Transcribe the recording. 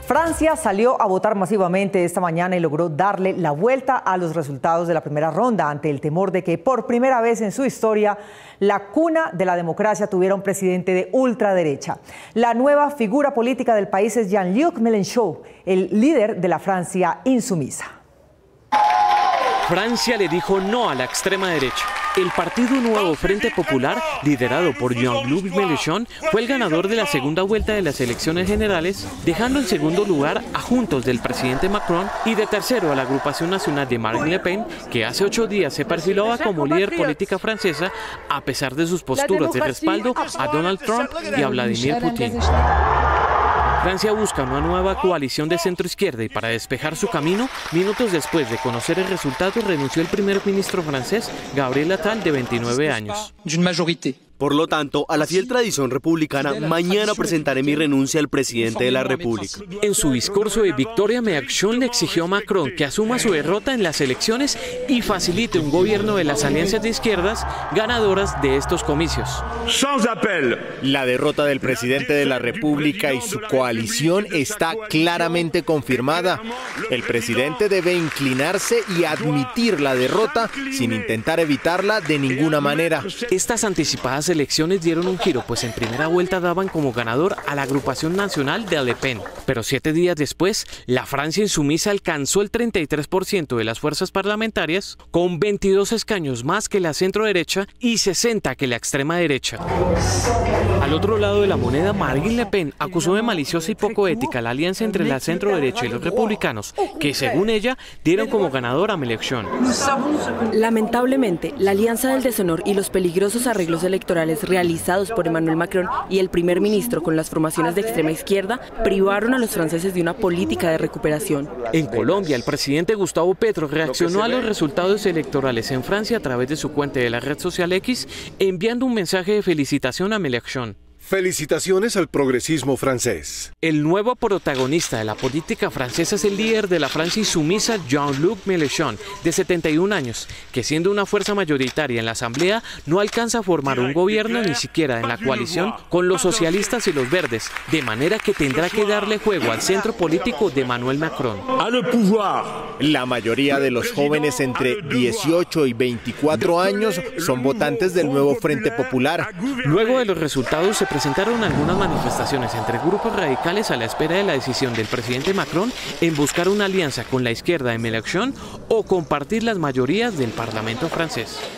Francia salió a votar masivamente esta mañana y logró darle la vuelta a los resultados de la primera ronda ante el temor de que por primera vez en su historia la cuna de la democracia tuviera un presidente de ultraderecha. La nueva figura política del país es Jean-Luc Mélenchon, el líder de la Francia insumisa. Francia le dijo no a la extrema derecha. El Partido Nuevo Frente Popular, liderado por Jean-Luc Mélenchon, fue el ganador de la segunda vuelta de las elecciones generales, dejando en segundo lugar a Juntos del presidente Macron y de tercero a la agrupación nacional de Marine Le Pen, que hace 8 días se perfilaba como líder política francesa a pesar de sus posturas de respaldo a Donald Trump y a Vladimir Putin. Francia busca una nueva coalición de centro-izquierda y para despejar su camino, minutos después de conocer el resultado, renunció el primer ministro francés, Gabriel Attal, de 29 años. Por lo tanto, a la fiel tradición republicana, mañana presentaré mi renuncia al presidente de la República. En su discurso de victoria, Mélenchon le exigió a Macron que asuma su derrota en las elecciones y facilite un gobierno de las alianzas de izquierdas ganadoras de estos comicios. La derrota del presidente de la República y su coalición está claramente confirmada. El presidente debe inclinarse y admitir la derrota sin intentar evitarla de ninguna manera. Estas anticipadas elecciones dieron un giro, pues en primera vuelta daban como ganador a la agrupación nacional de Le Pen. Pero 7 días después, la Francia insumisa alcanzó el 33% de las fuerzas parlamentarias, con 22 escaños más que la centro-derecha y 60 que la extrema derecha. Al otro lado de la moneda, Marine Le Pen acusó de maliciosa y poco ética la alianza entre la centro-derecha y los republicanos, que según ella, dieron como ganador a Mélenchon. Lamentablemente, la alianza del deshonor y los peligrosos arreglos electorales realizados por Emmanuel Macron y el primer ministro con las formaciones de extrema izquierda privaron a los franceses de una política de recuperación. En Colombia, el presidente Gustavo Petro reaccionó a los resultados electorales en Francia a través de su cuenta de la red social X, enviando un mensaje de felicitación a Mélenchon. Felicitaciones al progresismo francés. El nuevo protagonista de la política francesa es el líder de la Francia insumisa, Jean-Luc Mélenchon, de 71 años, que siendo una fuerza mayoritaria en la Asamblea, no alcanza a formar un gobierno ni siquiera en la coalición con los socialistas y los verdes, de manera que tendrá que darle juego al centro político de Emmanuel Macron. La mayoría de los jóvenes entre 18 y 24 años son votantes del nuevo Frente Popular. Luego de los resultados se presentaron algunas manifestaciones entre grupos radicales a la espera de la decisión del presidente Macron en buscar una alianza con la izquierda de Mélenchon o compartir las mayorías del Parlamento francés.